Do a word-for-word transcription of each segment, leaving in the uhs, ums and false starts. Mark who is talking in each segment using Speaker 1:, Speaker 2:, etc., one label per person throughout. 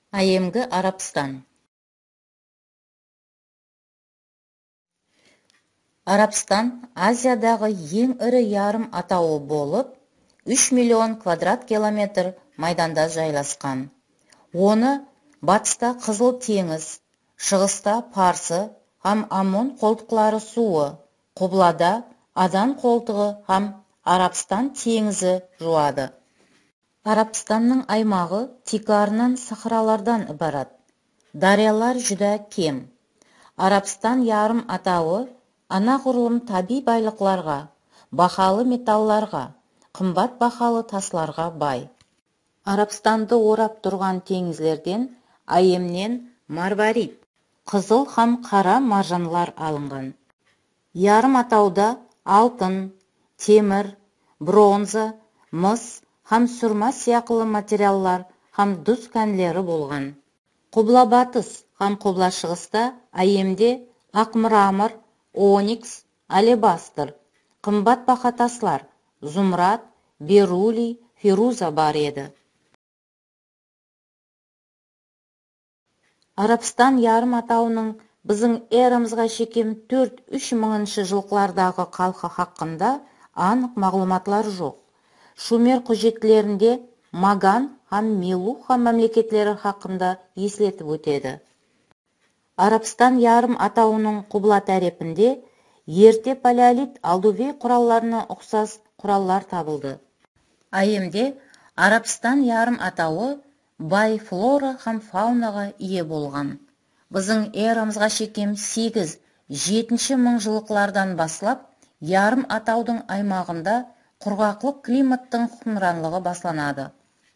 Speaker 1: Айемгі Арабстан. Арабстан Азиядағы ең ірі ярым атауы болып, үш миллион квадрат километр майданда жайласқан. Оны батыста Қызыл теңіз, шығыста Парсы һәм Амон қолтықлары суы, құблада Адан қолтығы һәм Арабстан теңізі жуады. Арабстанның аймағы тикарынан сахаралардан ібарат. Дариялар жүдә кем. Арабстан ярым атауы анағұрлым таби байлықларға, бахалы металларға, қымбат бахалы тасларға бай. Арабстанды орап тұрған теңізлерден Айемнен Марварид, қызыл һәм қара маржанлар алынған. Ярым атауда алтын, темір, бронза, мыс һәм сүрма сияқлы материаллар һәм дұз кәнлері болған. Құбла батыс һәм құбла шығыста Айемде ақмырамыр, оникс, алебастр, қымбат баха таслар, зумрат, берулий, фируза бар еді. Арабстан ярым атауының біздің эрамызға шекем төрт-үш мыңыншы жылқылардағы қалқы хақында анық мағлұматлар жоқ. Шумер құжетлерінде Маган һәм Мелуха мемлекетлері хақында еслетіп өтеді. Арабстан ярым атауының құбла тәрепінде ерте палеолит алдувей құралларына ұқсас құраллар табылды. Айемде Арабстан ярым атауы бай флора һәм фаунаға ие болған. Біздің эрамызға шекем сегіз-жетінші мың жылқылардан баслап, ярым атаудың аймағында құрғақлық климаттың құмранлығы басланады.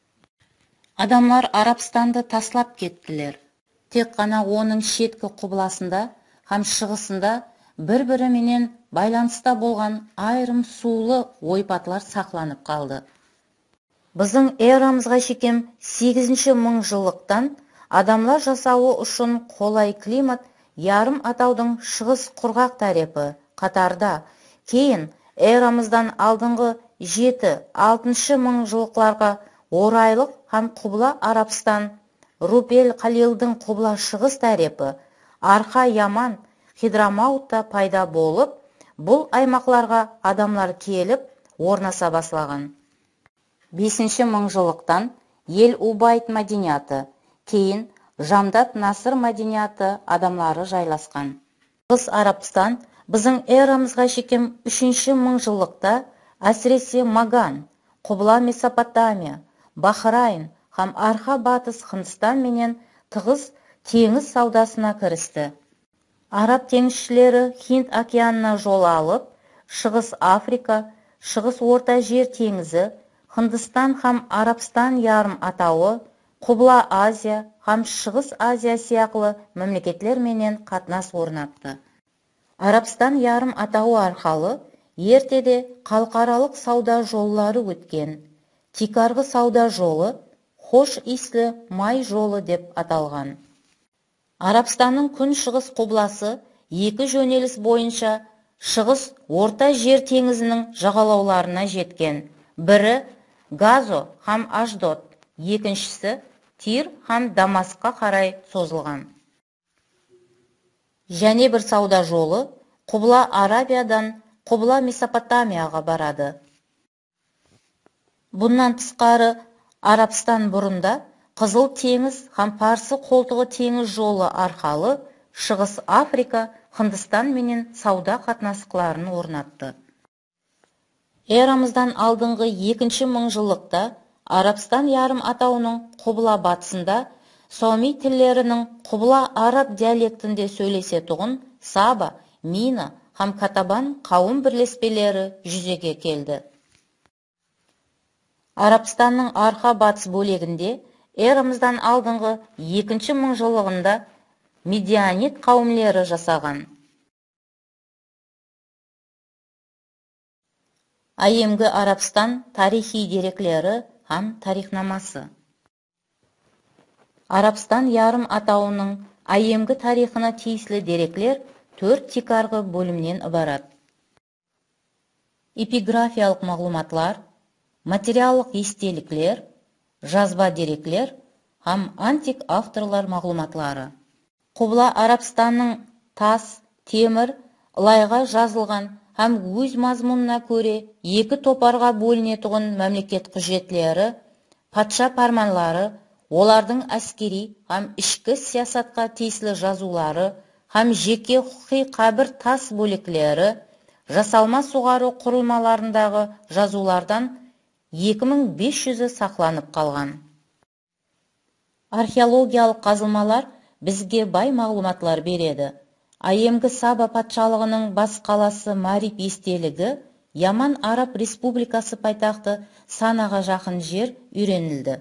Speaker 1: Адамлар Арабстанды таслап кеттілер. Тек қана оның шеткі құбыласында һәм шығысында бір-бірі менен байланыста болған айрым сулы ойпатлар сақланып қалды. Біздің эрамызға шекем сегізінші мың жылдықтан адамлар жасауы үшін қолай климат ярым атаудың шығыс құрғақ тәрепі қатарда, кейін эрамыздан алдыңғы жеті-алтыншы мың жылқыларға орайлық һәм құбла Арабстан, Рупел Қалилдың құбла шығыс тәрепі, Арқа Яман, Хидрамаутта пайда болып, бұл аймақларға адамлар келіп, орнаса баслаған. бесінші мың жылықтан Ел Убайт мәдениеті, кейін Жамдат Насыр мәдениеті адамлары жайласқан. Шығыс Арабстан біздің эрамызға шекем үшінші мың жылықта әсіресе Маган, Құбла Месопотамия, Бахрайн һәм Арқа батыс Хындыстан менен тығыз теңіз саудасына кірісті. Араб теңізшілері Хинд океанына жол алып, Шығыс Африка, Шығыс Орта жер теңізі, Хындыстан һәм Арабстан ярым атауы, Құбла Азия һәм Шығыс Азия сияқлы мемлекетлер менен қатынас орнатты. Арабстан ярым атауы арқалы ертеде қалқаралық сауда жоллары өткен. Тикарғы сауда жолы хош ислі май жолы деп аталған. Арабстанның күн шығыс құбласы екі жөнеліс бойынша шығыс орта жер теңізінің жағалауларына жеткен. Бірі Газо һәм Ашдод, екіншісі Тир һәм Дамасқа қарай созылған. Және бір сауда жолы Құбла Арабиядан Құбла Месопотамияға барады. Бұнан тысқары Арабстан бұрында Қызыл теңіз һәм Парсы қолтығы теңіз жолы арқалы Шығыс Африка, Хындыстан менен сауда қатынасқыларын орнатты. Эрамыздан алдыңғы екінші мың жылықта Арабстан ярым атауының Құбла батысында Соми тіллерінің Құбла араб диалектінде сөйлесе тұғын Саба, Мина һәм Катабан қауым бірлеспелері жүзеге келді. Арабстанның арқа батыс бөлегінде эрамыздан алдыңғы екінші мың жылығында Медианит қауымлері жасаған. Айемгі Арабстан тарихи деректері һәм тарихнамасы. Арабстан ярым атауының Айемгі тарихына тиесілі деректер төрт тикарғы бөлімнен ібарат. Эпиграфиялық мағлұматлар, материалдық естеліктер, жазба деректер һәм антик авторлар мағлуматлары. Құбыла Арабстанның тас, темір, лайға жазылған һәм өз мазмұнына көре екі топарға бөлінетұғын мәмлекет құжетлері, патша парманлары, олардың әскери һәм ішкі сиясатқа тиесілі жазулары һәм жеке құқи қабір тас бөліклері, жасалма суғару құрылмаларындағы жазулардан екі мың бес жүзі сақланып қалған. Археологиялық қазылмалар бізге бай мағлұматлар береді. Айемгі Саба патшалығының бас қаласы Мариб естелігі Яман Араб Республикасы пайтақты Санаға жақын жер үйренілді.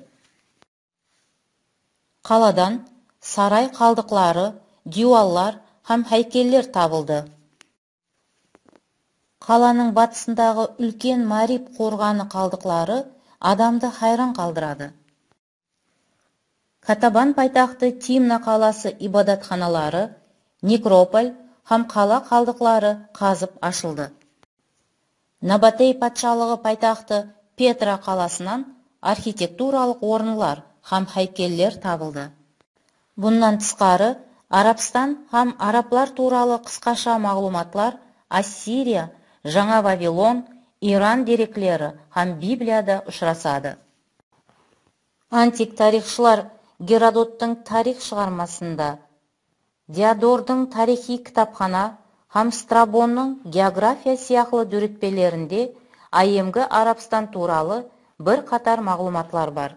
Speaker 1: Қаладан сарай қалдықлары, дюаллар һәм хайкеллер табылды. Қаланың батысындағы үлкен Мариб қорғаны қалдықлары адамды хайран қалдырады. Катабан пайтақты Тимна қаласы ибадатханалары, некрополь һәм қала қалдықлары қазып ашылды. Набатей патшалығы пайтақты Петра қаласынан архитектуралық орынлар һәм хайкеллер табылды. Бұннан тысқары, Арабстан һәм араплар туралы қысқаша мағлұматлар Ассирия, Жаңа Вавилон, Иран дереклері һәм Библияда ұшырасады. Антик тарихшылар Геродоттың тарих шығармасында, Диодордың тарихи кітапхана һәм Страбонның география сияқлы дүрітпелерінде айемгі Арабстан туралы бір қатар мағлұматлар бар.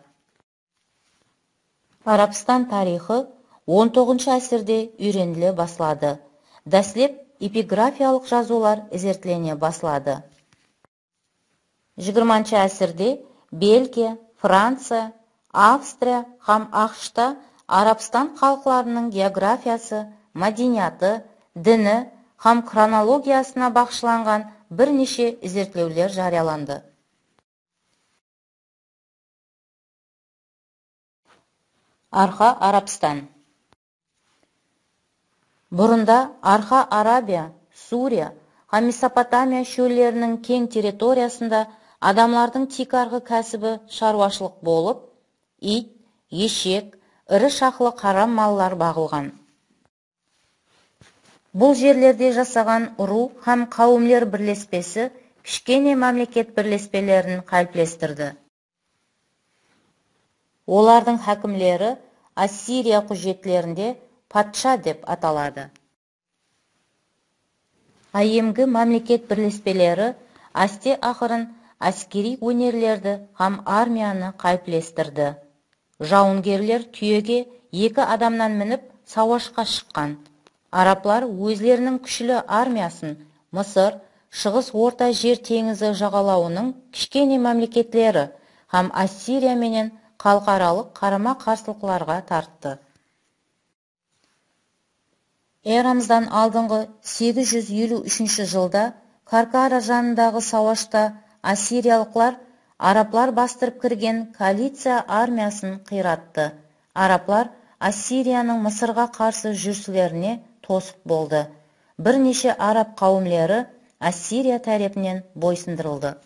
Speaker 1: Арабстан тарихы он тоғызыншы әсірде үйреніле басылады. Дәслеп эпиграфиялық жазулар зерттелене басылады. жиырманыншы әсірде Бельгия, Франция, Австрия һәм ақш-та Арабстан халықларының географиясы, мәдениеті, діні һәм хронологиясына бағышланған бірнеше зерттеулер жарияланды. Арқа Арабстан. Бұрында Арқа Арабия, Сурия һәм Месопотамия шөллерінің кең территориясында адамлардың тикарғы кәсібі шаруашылық болып, ит, ешек, ірі шақлы қара маллар бағылған. Бұл жерлерде жасаған ру һәм қауымлер бірлеспесі кішкене мемлекет бірлеспелерін қалыптастырды. Олардың хакімлері Ассирия құжетлерінде патша деп аталады. Айемгі мемлекет бірлеспелері асте ақырын әскери өнерлерді һәм армияны қалыптастырды. Жауынгерлер түйеге екі адамнан мініп сауашқа шыққан. Араплар өзлерінің күшілі армиясын Мысыр, Шығыс орта жер теңізі жағалауының кішкене мемлекетлері һәм Ассирия менен халықаралық қарама қарсылықтарға тартты. Эрамыздан алдыңғы сегіз жүз елу үшінші жылда Каркара жанындағы сауашта ассириялықлар араплар бастырып кірген коалиция армиясын қиратты. Араплар Ассирияның Мысырға қарсы жүрсілеріне тосып болды. Бірнеше араб қауымлері Ассирия тарапынан бойсындырылды.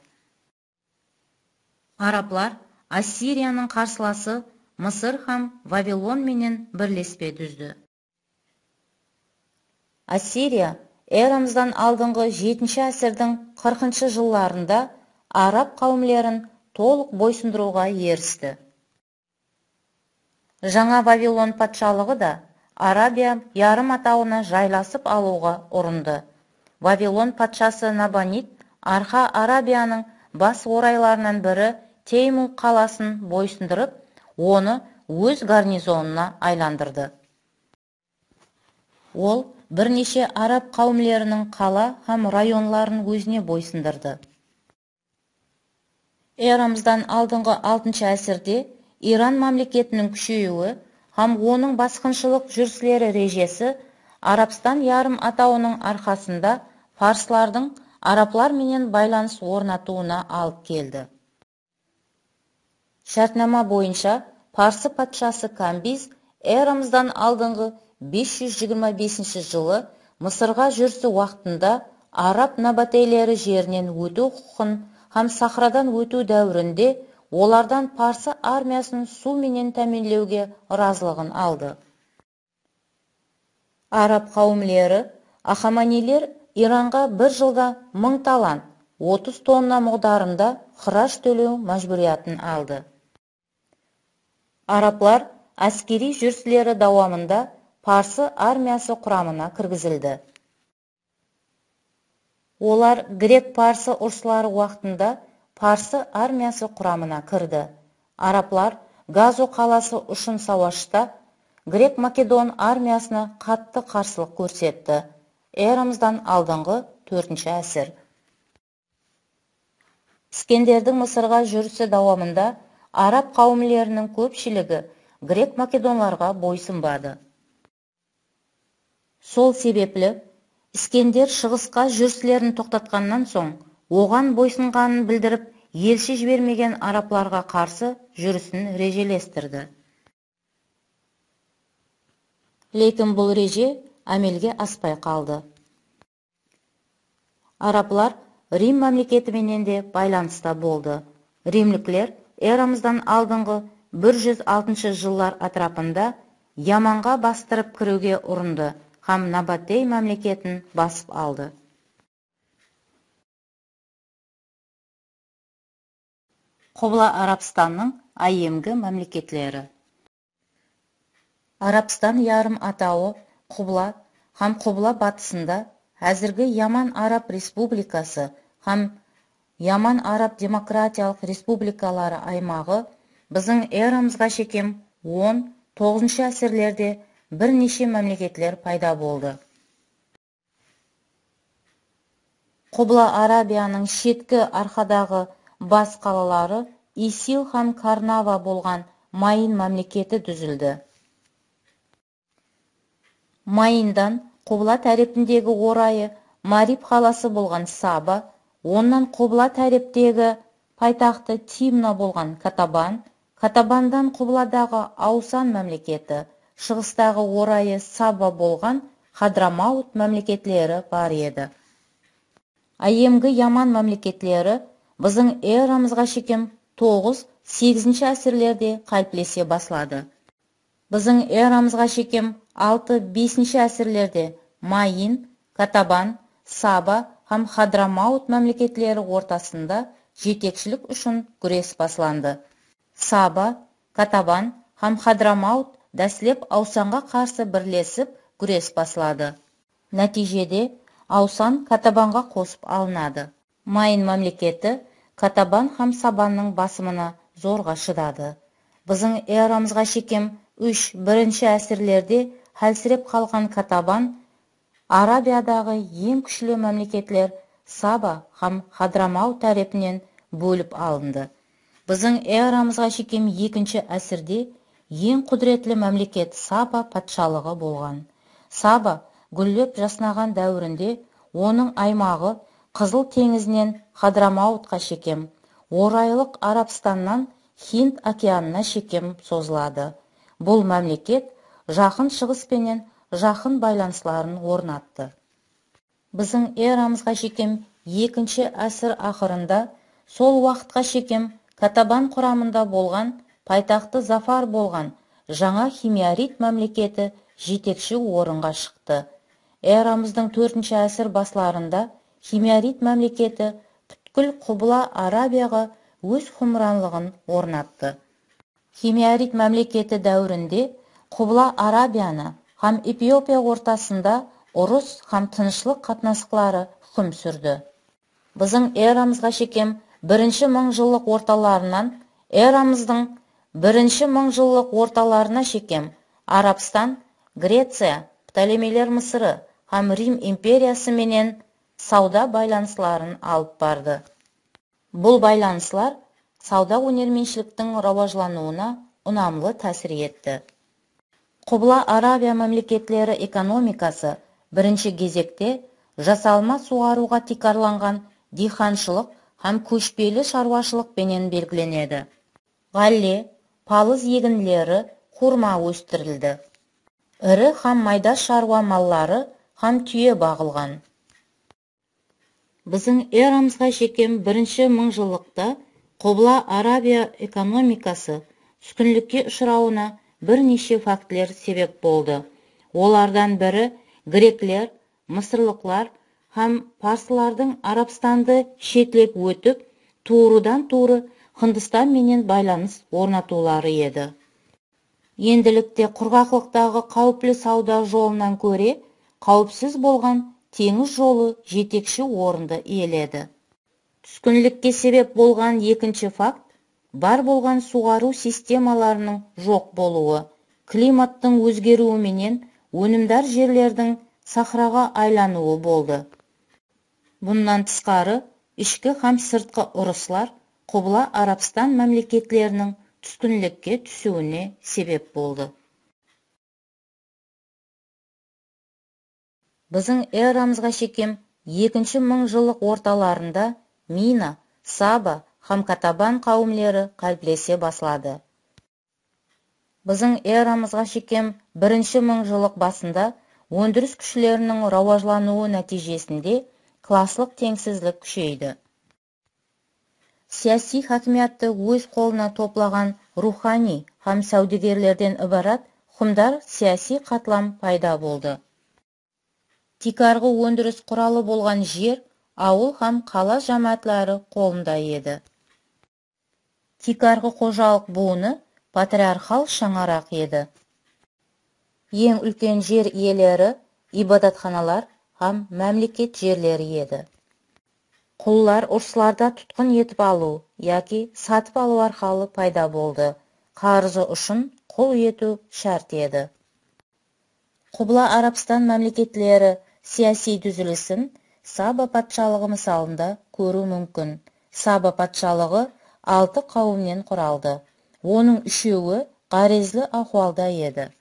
Speaker 1: Араплар Ассирияның қарсыласы Мысыр һәм Вавилон менен бірлеспе түзді. Ассирия эрамыздан алдыңғы жетінші әсірдің қырқыншы жылларында араб қауымлерін толық бойсындыруға ерісті. Жаңа Вавилон патшалығы да Арабия ярым атауына жайласып алуға ұрынды. Вавилон патшасы Набонид Арқа Арабияның бас орайларынан бірі Теймул қаласын бойсындырып, оны өз гарнизонына айландырды. Ол бірнеше араб қауымлерінің қала һәм районларын өзіне бойсындырды. Эрамыздан алдыңғы алтыншы әсірде Иран мемлекетінің күшеюі һәм оның басқыншылық жүріслері режесі Арабстан ярым атауының арқасында фарслардың араплар менен байланыс орнатуына алып келді. Шартнама бойынша Парсы патшасы Камбиз эрамыздан алдыңғы бес жүз жиырма бесінші жылы Мысырға жүрісі уақытында араб набатейлері жерінен өту құқын һәм сахрадан өту дәуірінде олардан парсы армиясын су менен тәминлеуге разылығын алды. Араб қауымлері, Ахаманилер Иранға бір жылда мың талант, отыз тонна мұғдарында хыраш төлеу мәжбүриятын алды. Араплар әскери жүріслері дауамында парсы армиясы құрамына кіргізілді. Олар грек-парсы ұрсылары уақытында парсы армиясы құрамына кірді. Араплар Газо қаласы үшін сауашта грек-македон армиясына қатты қарсылық көрсетті. Эрамыздан алдыңғы төртінші әсір. Искендердің Мысырға жүрісі дауамында араб қауымлерінің көпшілігі грек-македонларға бойсынбады. Сол себеплі Искендер шығысқа жүріслерін тоқтатқаннан соң, оған бойсынғанын білдіріп, елші жібермеген арапларға қарсы жүрісін режелестірді. Лекін бұл реже әмелге аспай қалды. Араплар Рим мемлекетіменен де байланыста болды. Римліклер эрамыздан алдыңғы бір жүз алтыншы жыллар атрапында Яманға бастырып кіруге ұрынды. Хам Набатей мемлекетін басып алды. Құбыла Арабстанның айемгі мемлекетлері. Арабстан ярым атауы Құбыла хам Құбыла батысында әзіргі Яман Араб Республикасы хам Яман Араб Демократиялық Республикалары аймағы біздің эрамызға шекем он тоғызыншы әсірлерде бірнеше мемлекетлер пайда болды. Құбыла Арабияның шеткі арқадағы бас қалалары Исил хам Карнава болған Майын мемлекеті дүзілді. Майындан Құбыла тәрепіндегі орайы Мариб қаласы болған Саба, оннан Құбыла тәрептегі пайтақты Тимна болған Катабан, Катабандан Құбыладағы Аусан мемлекеті, шығыстағы орайы Саба болған Хадрамаут мемлекетлері бар еді. Айемгі Яман мемлекетлері біздің эрамызға шекем тоғыз сегізінші әсірлерде қалыплесе басылады. Біздің эрамызға шекем алты бесінші әсірлерде Майын, Катабан, Саба хам Хадрамаут мемлекетлері ортасында жетекшілік үшін күрес басыланды. Саба, Катабан хам Хадрамаут дәслеп Аусанға қарсы бірлесіп күрес басылады. Нәтижеде Аусан Катабанға қосып алынады. Майын мемлекеті Катабан хам Сабанның басымына зорға шыдады. Біздің эрамызға шекем үш бірінші әсірлерде әлсіреп қалған Катабан Арабиядағы ең күшлі мемлекетлер Саба хам Хадрамаут тәрепінен бөліп алынды. Біздің эрамызға шекем екінші әсірде ең құдіретлі мемлекет Саба патшалығы болған. Саба гүллеп жаснаған дәуірінде оның аймағы Қызыл теңізінен Хадрамаутқа шекем, орайлық Арабстаннан Хинд океанына шекем созылады. Бұл мемлекет жақын шығыспенен жақын байланыстарын орнатты. Біздің эрамызға шекем екінші әсір ақырында сол уақытқа шекем Катабан құрамында болған пайтақты Зафар болған жаңа Химиарит мемлекеті жетекші орынға шықты. Эрамыздың төртінші әсір басларында Химиарит мемлекеті бүткіл Құбыла Арабияға өз хұмранлығын орнатты. Химиарит мемлекеті дәуірінде Құбыла Арабияны хам Эфиопия ортасында ұрыс хам тынышлық қатынасқылары хүм сүрді. Біздің эрамызға шекем бірінші мың жыллық орталарынан эрамыздың бірінші мың жыллық орталарына шекем Арабстан, Греция, Птолемейлер Мысыры хам Рим империясы менен сауда байланысларын алып барды. Бұл байланыслар сауда өнерменшіліктің рауажлануына ұнамлы тәсір етті. Құбыла Арабия мемлекетлері экономикасы бірінші кезекте жасалма суаруға тикарланған диханшылық һәм көшпелі шаруашылық пенен белгіленеді. Ғалле, палыз егінлері, хурма өстірілді. Ірі һәм майда шаруа маллары һәм түйе бағылған. Біздің эрамызға шекем бірінші мың жыллықта Құбыла Арабия экономикасы түскінлікке ұшырауына бірнеше фактілер себеп болды. Олардан бірі греклер, мысырлықлар һәм парсылардың Арабстанды шетлеп өтіп, туырыдан туыры Хындыстан менен байланыс орнатулары еді. Енділікте құрғақлықтағы қауіплі сауда жолынан көре, қауіпсіз болған теңіз жолы жетекші орынды иеледі. Түскінлікке себеп болған екінші факт бар болған суғару системаларының жоқ болуы, климаттың өзгеруіменен өнімдар жерлердің сахраға айлануы болды. Бұндан тысқары, ішкі һәм сыртқы ұрыслар Құбыла Арабстан мемлекетлерінің түскінлікке түсуіне себеп болды. Біздің эрамызға шекем екінші мың жылық орталарында Мина, Саба һәм Катабан қауымлері қалыптесе басылады. Біздің эрамызға шекем бірінші мың жылық басында өндіріс күшілерінің рауажлануы нәтижесінде класслық теңсізлік күшейді. Саяси хакимиятты өз қолына топлаған рухани һәм саудагерлерден ібарат хұмдар саяси қатлам пайда болды. Тикарғы өндіріс құралы болған жер, ауыл һәм қала жамаатлары қолында еді. Тикарғы қожалық буыны патриархал шаңарақ еді. Ең үлкен жер иелері ибадатханалар һәм мемлекет жерлері еді. Құллар ұрсыларда тұтқын етіп алу, яки сатып алу арқалы пайда болды. Қаржы үшін құл ету шарт еді. Құбыла Арабстан мемлекетлері саяси түзілісін Саба патшалығы мысалында көру мүмкін. Саба патшалығы алты қауымнен құралды. Оның үшеуі ғарезлі ахуалда еді.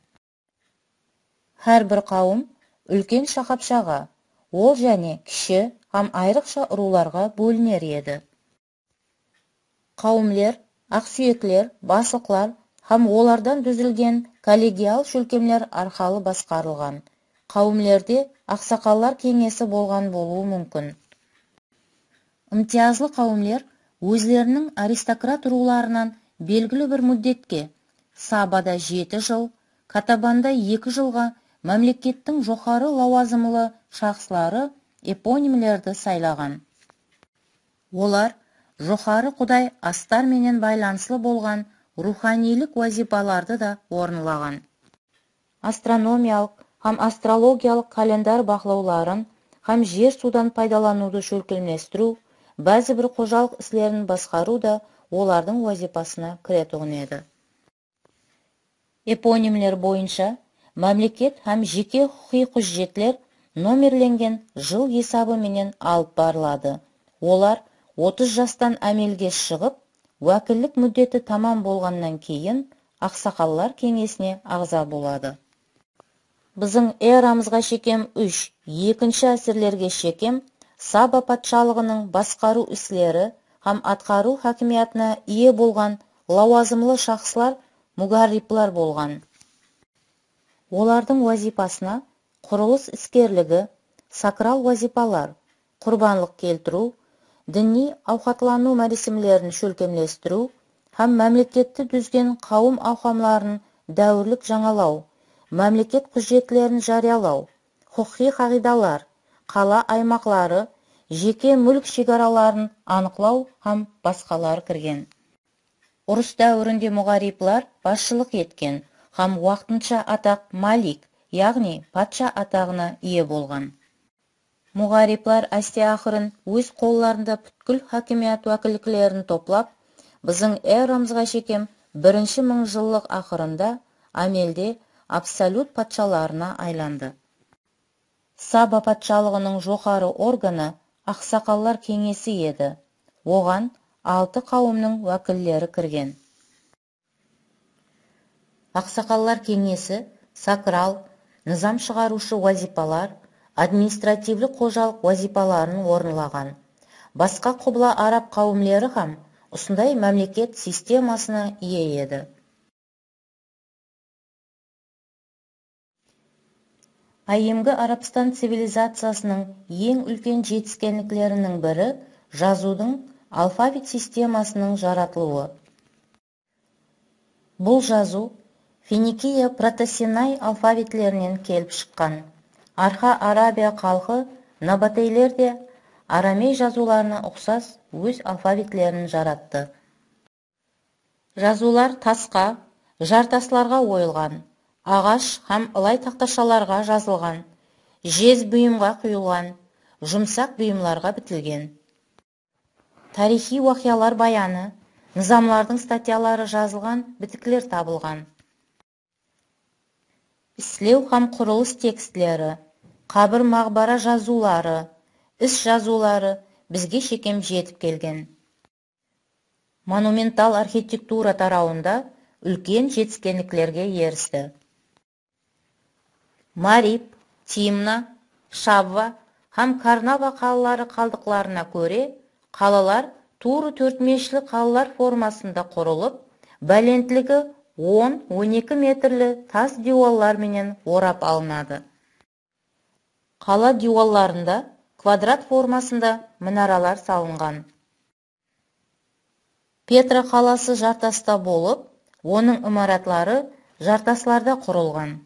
Speaker 1: Әр бір қауым үлкен шақапшаға, ол және кіші һәм айрықша руларға бөлінер еді. Қауымлер, ақсүйеклер, басықлар һәм олардан түзілген коллегиал шөлкемлер арқалы басқарылған. Қауымлерде ақсақаллар кеңесі болған болуы мүмкін. Имтиязлы қауымлер өзлерінің аристократ руларынан белгілі бір мүддетке, Сабада жеті жыл, Катабанда екі жылға мемлекеттің жоғары лауазымлы шақсылары эпонимлерді сайлаған. Олар жоғары құдай астар менен байланысылы болған руханилік вазипаларды да орынлаған. Астрономиялық һәм астрологиялық календар бақылауларын һәм жер судан пайдалануды шөлкемлестіру, бәзі бір қожалық іслерін басқару да олардың вазипасына кіретуін еді. Эпонимлер бойынша мемлекет һәм жеке құқи құжетлер номерленген жыл есабы менен алып барылады. Олар отыз жастан әмелге шығып, уәкіллік мүддеті тамам болғаннан кейін ақсақаллар кеңесіне ағза болады. Біздің эрамызға шекем үш, екінші әсірлерге шекем Саба патшалығының басқару іслері һәм атқару хакимиятына ие болған лауазымлы шақсылар мугарриплар болған. Олардың вазипасына құрылыс іскерлігі, сакрал вазипалар, құрбанлық келтіру, діни ауқатлану мәресімлерін шөлкемлестіру һәм мемлекетті дүзген қауым ауқамларын дәуірлік жаңалау, мемлекет құжетлерін жариялау, құқи қағидалар, қала аймақлары, жеке мүлк шекараларын анықлау һәм басқалар кірген. Ұрыс дәуірінде мұғариплар басшылық еткен һәм уақытынша атақ малик, яғни патша атағына ие болған. Мұғариплар әсте ақырын өз қолларында бүткіл хакимият уәкіліклерін топлап, біздің эрамызға шекем бірінші мың жыллық ақырында амелде абсолют патшаларына айланды. Саба патшалығының жоғары органы ақсақаллар кеңесі еді. Оған алты қауымның уәкіллері кірген. Ақсақаллар кеңесі сакрал, низам шығарушы вазипалар, административлі қожалық вазипаларын орынлаған. Басқа құбыла араб қауымлері һәм осындай мемлекет системасына ие еді. Айымғы Арабстан цивилизациясының ең үлкен жетіскенліктерінің бірі жазудың алфавит системасының жаратылуы. Бұл жазу Финикия протосинай алфавитлерінен келіп шыққан. Арха Арабия халқы набатейлер де арамей жазуларына ұқсас өз алфавитлерін жаратты. Жазулар тасқа, жартасларға ойылған, ағаш һәм ылай тақташаларға жазылған, жез бұйымға құйылған, жұмсақ бұйымларға бітілген. Тарихи уақиялар баяны, низамлардың статьялары жазылған бітікілер табылған. Іслеу һәм құрылыс текстілері, қабір мағбара жазулары, іс жазулары бізге шекем жетіп келген. Монументал архитектура тарауында үлкен жетіскенліктерге ерісті. Мариб, Тимна, Шавва һәм Карнава қалалары қалдықларына көре, қалалар туры төртмешлі қалалар формасында құрылып, бәлентлігі он он екі метрлі тас диуаллар менен орап алынады. Қала диуалларында квадрат формасында мұнаралар салынған. Петра қаласы жартаста болып, оның имаратлары жартасларда құрылған.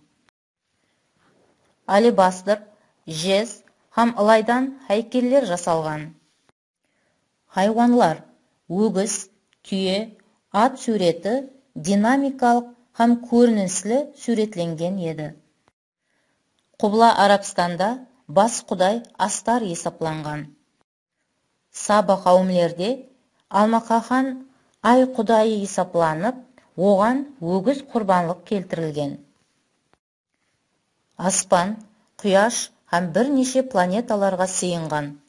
Speaker 1: Алебастр, жез һәм ылайдан хайкеллер жасалған. Хайуанлар, өгіз, түйе, ат суреті динамикалық һәм көрініслі суретленген еді. Құбла Арабстанда бас құдай Астар есапланған. Саба қауымлерде Алмақахан ай құдайы есапланып, оған өгіз құрбанлық келтірілген. Аспан, құяш һәм бірнеше планеталарға сыйынған.